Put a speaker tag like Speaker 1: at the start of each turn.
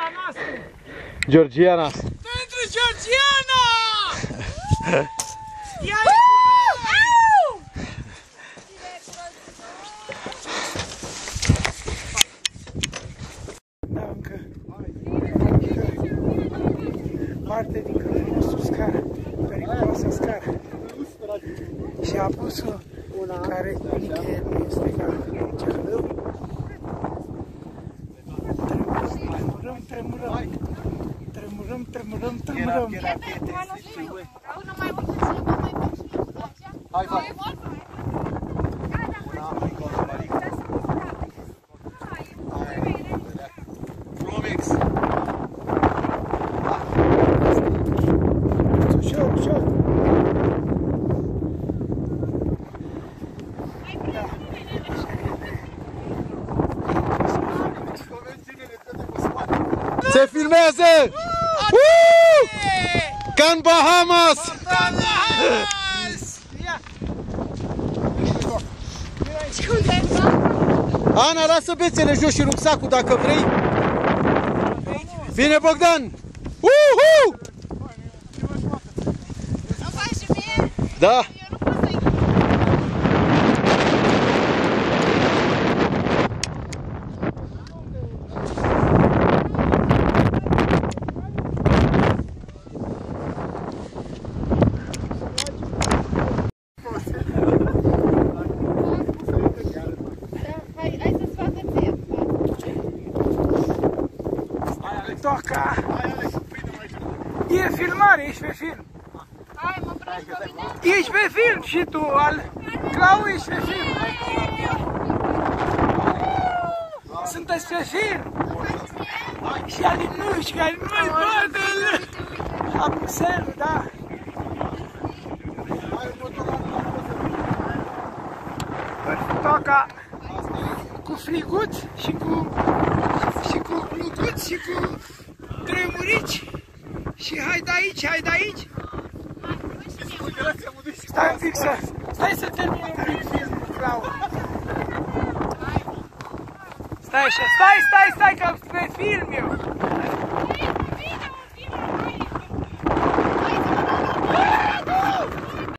Speaker 1: Georgiana!
Speaker 2: Pentru Georgiana!
Speaker 3: Da, încă parte din cărul nostru scară, periculoasă scară. Și apusul care nicăieri nu este ca cea. Tremurăm.
Speaker 1: Hai, vai! Flumix!
Speaker 3: Ușor!
Speaker 1: Se filmează! Ca în Bahamas! Ana, lasă bețele jos și rucsacul dacă vrei. Vine Bogdan! Uhu!
Speaker 4: Îmi faci și mie?
Speaker 1: Da!
Speaker 4: Eu nu pot să-i... Hai să-ți facă ție.
Speaker 3: Toca! E filmare, ești pe film.
Speaker 4: Hai, mă prânzi pe mine?
Speaker 3: Ești pe film și tu, al Clau, ești pe film. Sunteți pe film. Și Alinuș, care nu-i poate. Apusel, da. Toca cu friguț și cu pluguț și cu tremurici și hai de aici. Stai un pic stai să termin un pic filmul, Clau. Stai așa, stai că pe film eu.